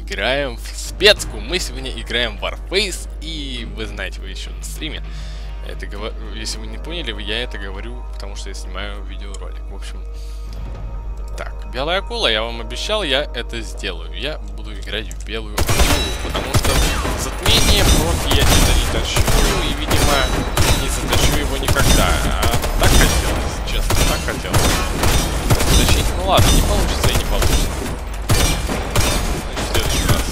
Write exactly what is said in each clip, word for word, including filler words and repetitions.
играем в спецку. Мы сегодня играем в Warface, и вы знаете, вы еще на стриме. Это говор... Если вы не поняли, я это говорю, потому что я снимаю видеоролик. В общем, так, белая акула, я вам обещал, я это сделаю. Я буду играть в белую акулу, потому что затмение профи я сюда не тащу, и, видимо, не затащу его никогда. А так хотелось, честно, так хотелось. Затащить, ну ладно, не получится и не получится. Значит, в следующий раз.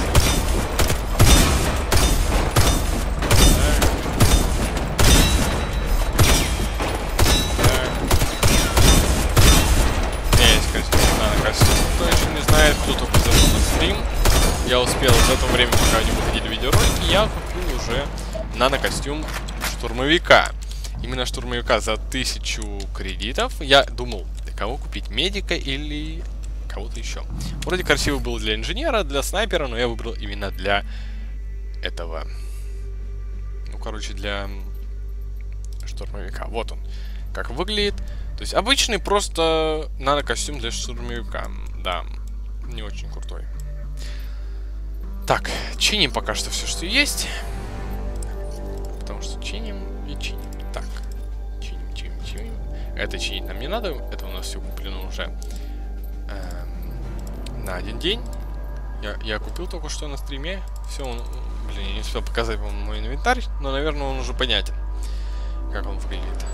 Кто еще не знает, кто только зашел на стрим, я успел за то время, пока не выходили видеоролики, я купил уже нано-костюм штурмовика. Именно штурмовика за тысячу кредитов. Я думал, кого купить, медика или кого-то еще. Вроде красивый был для инженера, для снайпера, но я выбрал именно для этого. Ну, короче, для штурмовика. Вот он, как выглядит. То есть обычный просто нано-костюм для штурмовика. Да, не очень крутой. Так, чиним пока что все, что есть. Потому что чиним и чиним. Так, чиним, чиним, чиним. Это чинить нам не надо. Это у нас все куплено уже эм, на один день. Я, я купил только что на стриме. Все, он, блин, я не успел показать вам мой инвентарь. Но, наверное, он уже понятен, как он выглядит.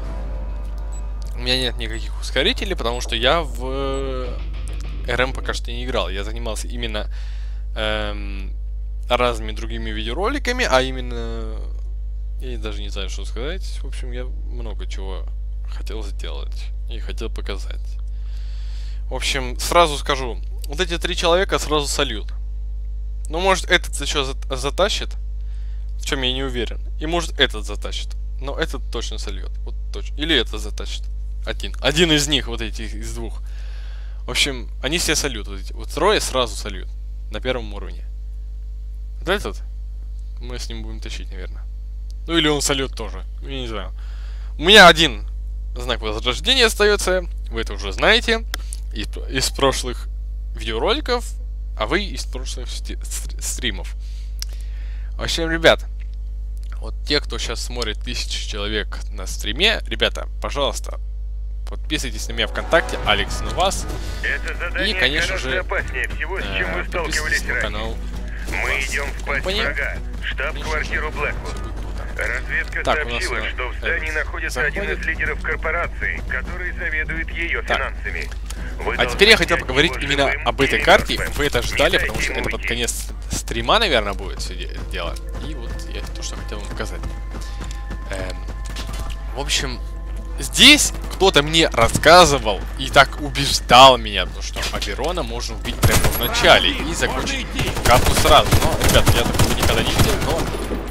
У меня нет никаких ускорителей, потому что я в эр эм пока что не играл. Я занимался именно эм, разными другими видеороликами, а именно... Я даже не знаю, что сказать. В общем, я много чего хотел сделать и хотел показать. В общем, сразу скажу. Вот эти три человека сразу сольют. Ну, может, этот еще затащит, в чем я не уверен. И может, этот затащит. Но этот точно сольет. Вот точно. Или этот затащит. Один. Один из них, вот этих из двух. В общем, они все сольют. Вот, эти. Вот трое сразу сольют. На первом уровне. Вот этот мы с ним будем тащить, наверное. Ну или он сольет тоже. Я не знаю. У меня один знак возрождения остается. Вы это уже знаете. Из, из прошлых видеороликов. А вы из прошлых стримов. В общем, ребят. Вот те, кто сейчас смотрит тысячи человек на стриме. Ребята, пожалуйста. Подписывайтесь на меня ВКонтакте, Алекс на вас. И, конечно же, всего, с чем э, вы сталкивались на канал. Мы идем в пасть врага. Штаб-квартиру Блэквуд. Разведка так, сообщила, нас, что в здании э, находится заходит. один из лидеров корпорации, который заведует ее так. финансами. Вы а теперь я хотел взять поговорить его именно живым об этой или карте. мертвым. Вы это ждали, Не потому что дайте это ему под конец стрима, наверное, будет все дело. И вот я то, что хотел вам показать. Эм, в общем, здесь кто-то мне рассказывал и так убеждал меня, потому что Аберона можно убить прямо в начале и закончить карту сразу. Но, ребят, я такого никогда не видел, но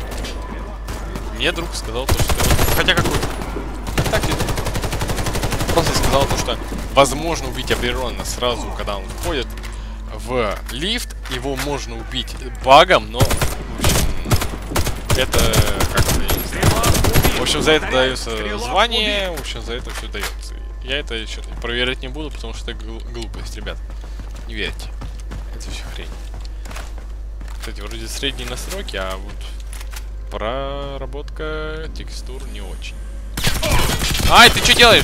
мне друг сказал то, что... Хотя какой... Так и... Просто сказал то, что возможно убить Аберона сразу, когда он входит в лифт. Его можно убить багом, но... В общем, это... Как-то... В общем, за это дается звание, в общем, за это все дается. Я это еще проверять не буду, потому что это глупость, ребят. Не верьте. Это все хрень. Кстати, вроде средние настройки, а вот проработка текстур не очень. Ай, ты что делаешь?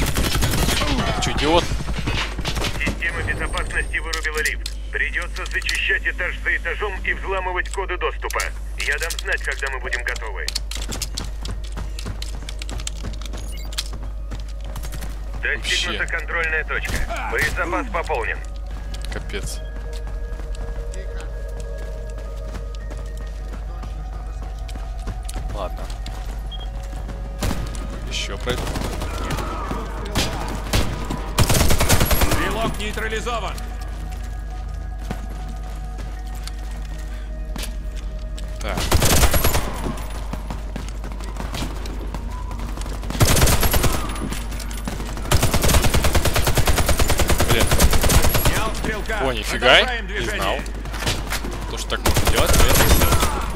Ты что, идиот? Система безопасности вырубила лифт. Придется зачищать этаж за этажом и взламывать коды доступа. Я дам знать, когда мы будем готовы. Достигнута контрольная точка. Боезапас пополнен. Капец. Ладно. Еще пройду. Стрелок нейтрализован. Так. Блин. О, нифига, не знал. То, что так можно делать, но я так сделал.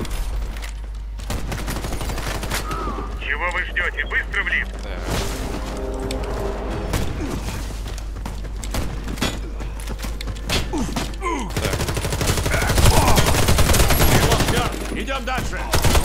Чего вы ждете? Быстро в лифт! Так. Так. Идем дальше.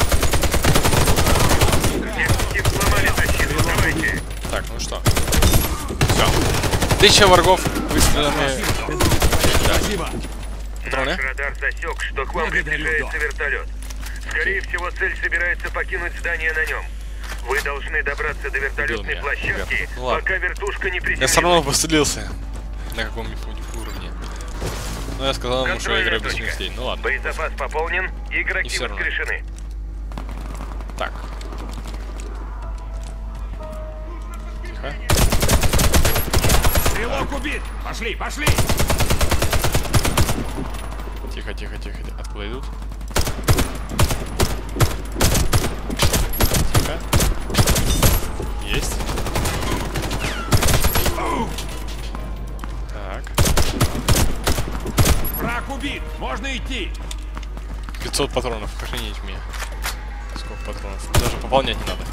Техники сломали защиту, давайте. Так, ну что. Все. Тысяча врагов выстреленные. Спасибо. Патроны? Наш радар засек, что к вам приближается вертолет. Скорее всего, цель собирается покинуть здание на нем. Вы должны добраться до вертолетной меня, площадки, ребят. Ну ладно. пока вертушка не Я приземлится. все равно пострелился. На каком-нибудь уровне. Но я сказал ему, что я играю без смертей. Ну ладно. Боезапас пополнен, И игроки всё равно. воскрешены. Так. Тихо. Стрелок убит. Пошли, пошли. Тихо, тихо, тихо. Откуда идут? Тихо. Есть. Так. Враг убит. Можно идти. пятьсот патронов. Охренеть меня. Сколько патронов? Даже пополнять не надо.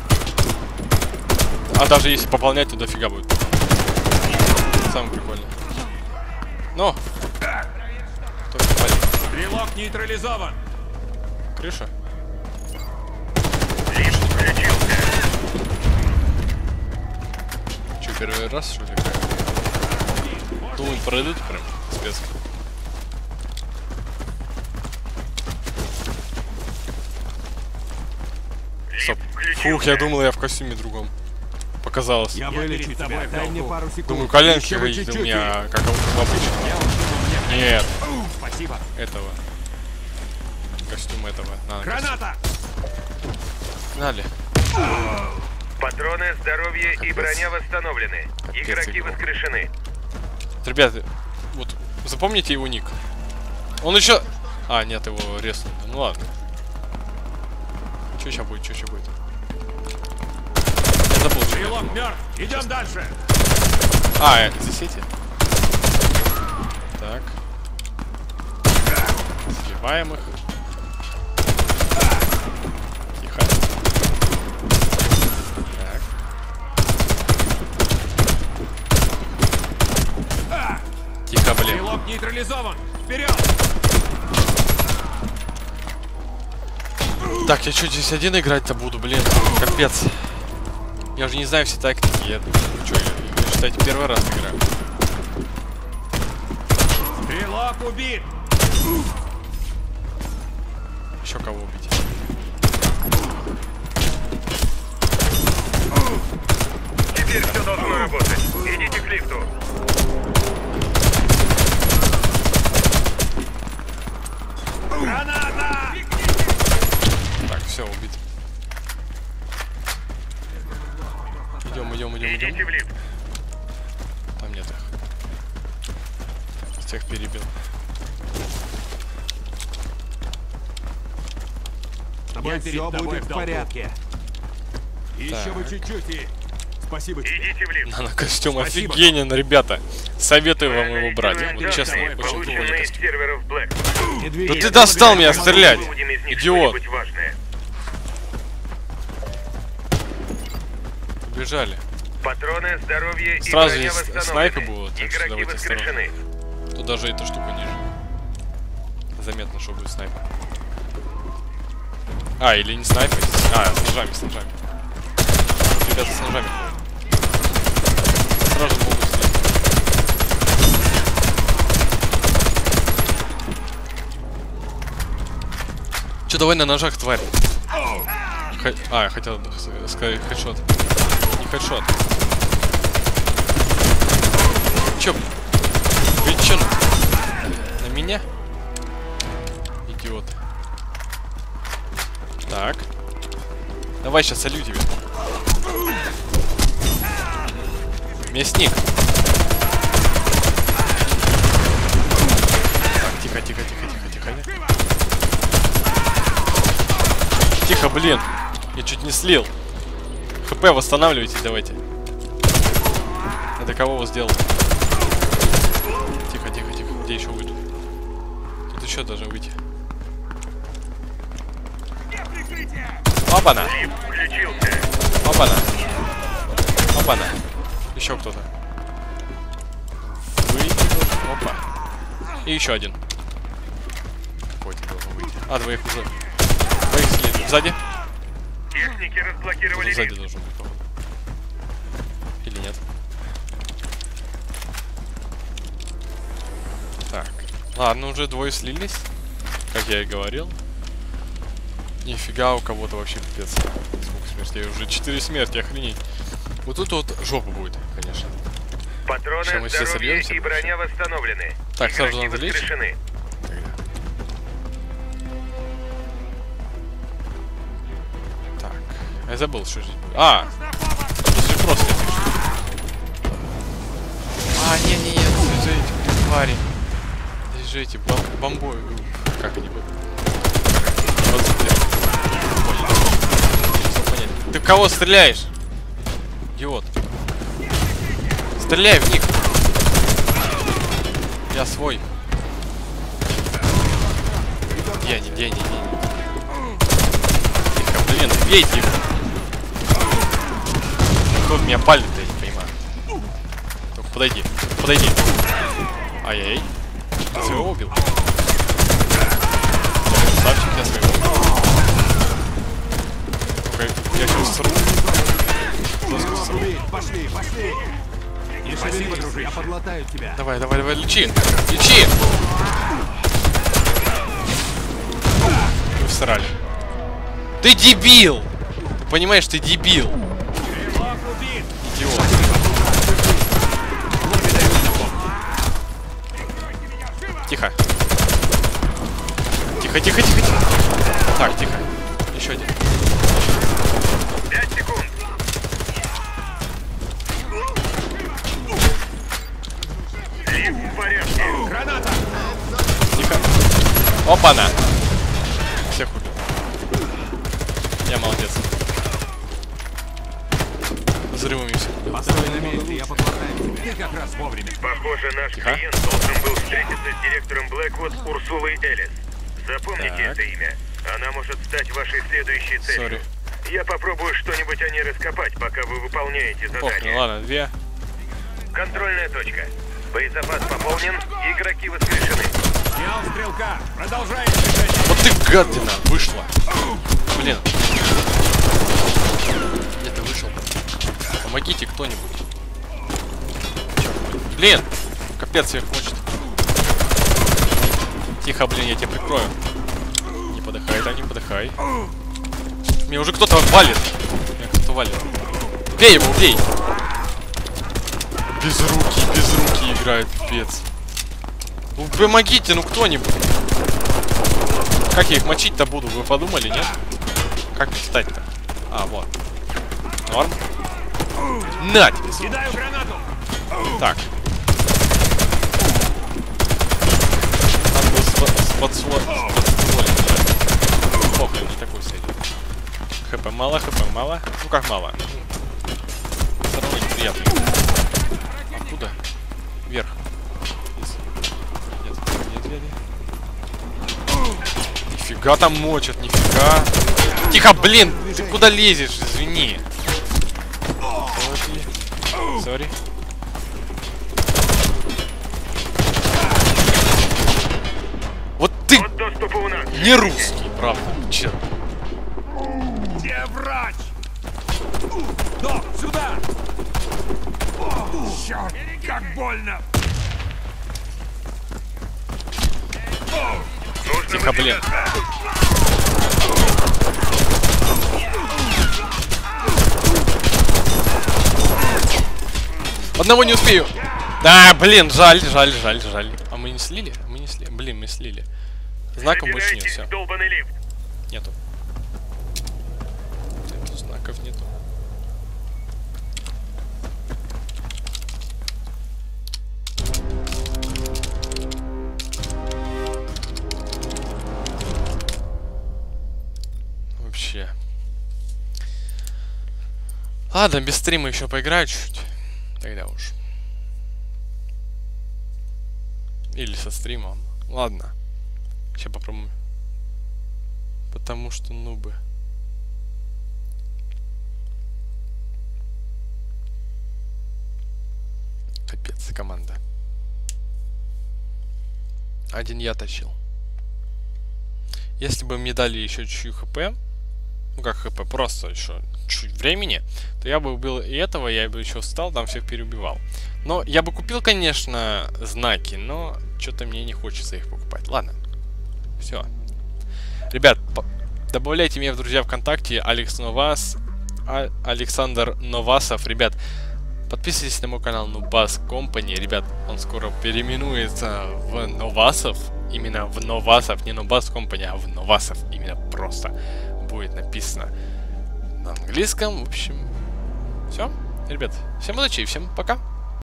А даже если пополнять, то дофига будет. Самое прикольное. Но! Кто попали? Стрелок нейтрализован. Крыша? Лифт включился. Че, первый раз, что ли? Думаю, пройдут прям спец. Стоп. Фух, я думал, я в костюме другом. Показалось. Я вылечу тебя. Дай мне пару секунд. Думаю, коленки Еще бы ходить у чуть-чуть, меня, как в обычном. Я учу, мне Нет, Спасибо. этого. Костюм этого. Надо. Граната. Гнали. Патроны, здоровье и Капец. броня восстановлены. Капец, Игроки игрок. воскрешены. Ребята, вот запомните его ник. Он еще... А, нет, его резнул. Ну ладно. Что сейчас будет, что сейчас будет? Я забыл, что я Стрелок думал. мертв. Идем дальше. А, э, здесь эти? Так. Сливаем их. Тихо. Так. Тихо, блин. Стрелок нейтрализован. Вперед. Так, я что, здесь один играть-то буду, блин? Капец. Я уже не знаю все тактики. Я, что, я, я, считайте, первый раз играю. Стрелок убит. Еще кого убить? Теперь все должно работать. Идите к лифту. Граната. Так, все, убит. Идем, идем, идем, Идите идем. в лифт. Там нет их. Всех перебил. С тобой все будет в порядке. Еще бы Так. чуть-чуть и... Спасибо тебе. Идите в лифт. Нано-костюм Спасибо. офигенен, ребята. Советую вам его брать. Анализируем Вот данные, честно, очень прикольный полученные из костюм. серверов Black. Да ты достал меня стрелять, Выводим из них идиот. что-нибудь важное. Бежали. Патроны, здоровье Сразу и броня здесь восстановлены. снайпер будет, так что Игроки давайте воскрешены. Тут даже эта штука ниже. Заметно, что будет снайпер. А, или не снайпер. А, с ножами, с ножами. Ребята, с ножами. Сразу могут снять. Че, давай на ножах, тварь. Х... А, я хотел сказать хедшот. Не хедшот. Чё? Вы чё? На меня? Идиот. Так. Давай сейчас солю тебя. Мясник. Так, тихо, тихо, тихо, тихо, тихо. Тихо, блин. Я чуть не слил. ХП восстанавливайте, давайте. Это кого вы сделали? Тихо, тихо, тихо. Где еще выйду? Тут еще должен выйти. Опа-на! Лифт включился. Опа-на! Опа-на! Еще кто-то. Выйти. Опа. И еще один. Какой-то должен выйти. А, двоих уже. Двоих Сзади. Техники разблокировали Сзади лифт. должен быть, походу. Или нет? Так. Ладно, уже двое слились. Как я и говорил. Нифига, у кого-то вообще пипец. Сколько смертей? Уже четыре смерти, охренеть. Вот тут вот жопа будет, конечно. Патроны, Сейчас мы все здоровье сольемся, и броня восстановлены. Так, сразу Игроки надо лечь. воскрешены. Так. Я забыл, что здесь будет. А! Здесь просто пишет. А, не-не-не, здесь же эти, блин, твари. Здесь же эти бом бомбой. Как они будут? Вот, блин. Понял. Ты в кого стреляешь? Идиот. Стреляй в них. Я свой. Я не, я не, не. Тихо, блин, бейте их. Кто в меня палит-то, я не понимаю. Только подойди, подойди. Ай-яй. Я своего убил. Красавчик, я своего убил. Я сейчас сру. Доску сру. Пошли, пошли. Не спасибо, дружище. Я подлатаю тебя. Давай, давай, давай, лечи. Лечи. Вы всрали. Ты дебил! Ты понимаешь, ты дебил. Идиот. Тихо. Тихо, тихо, тихо, тихо. Так, тихо. Еще один. Пять секунд. Лифт в порядке. Граната! Тихо. Опа-на. Всех убил. Я молодец. Взрывами все. Постой на месте, я подлатаю тебя. Ты как раз вовремя. Похоже, наш Тихо. клиент должен был встретиться с директором Блэквуд Урсулой Элис. Запомните Так. это имя. Она может стать вашей следующей целью. Сори. Я попробую что-нибудь о ней раскопать, пока вы выполняете Похрен, задание. ладно, две. Контрольная точка. Боезапас пополнен, игроки воскрешены. Снял стрелка. Продолжаем движение. Вот ты гадина, вышла. Блин. Где ты вышел? Помогите кто-нибудь. Блин! Капец, всех мочит. Тихо, блин, я тебя прикрою. Не подыхай, да, не подыхай. Меня уже кто-то валит. Меня кто-то валит. Бей его, бей! Без руки, без руки играет, пипец. Ну, помогите, ну кто-нибудь. Как я их мочить-то буду, вы подумали, нет? Как их встать-то? А, вот. Норм. На тебе! Кидаю гранату. Так. Надо было с подстволем. Похуй, не такой сидит. ХП мало, ХП мало. Ну как мало? Все равно неприятно. Откуда? Вверх. Вниз. Нет, нет двери. Нифига там мочат, нифига. Тихо, блин! Ты куда лезешь? Извини. Сори. Вот ты Вот доступа у нас. не русский, правда. Черт. Где врач? Док, сюда! Черт, как больно! Нужно Тихо, блин. выдвигаться. Одного не успею. Да, блин, жаль, жаль, жаль, жаль. А мы не слили? Мы не слили. Блин, мы слили. Знаком больше нет, Забирайтесь все. в долбаный лифт. Нету. Нету знаков, нету. Вообще. Ладно, без стрима еще поиграю чуть-чуть. Тогда уж. Или со стримом. Ладно. Сейчас попробуем. Потому что нубы. Капец, команда. Один я тащил. Если бы мне дали еще чуть-чуть хп, ну как хп, просто еще чуть времени, то я бы убил и этого, я бы еще встал, там всех переубивал. Но я бы купил, конечно, знаки, но что-то мне не хочется их покупать. Ладно, все. Ребят, добавляйте меня в друзья ВКонтакте, Алекс Новас, а Александр Новасов. Ребят, подписывайтесь на мой канал Нубас Компани. Ребят, он скоро переименуется в Новасов. Именно в Новасов, не Нубас Компани, а в Новасов. Именно просто будет написано на английском. В общем, все. Ребят, всем удачи и всем пока.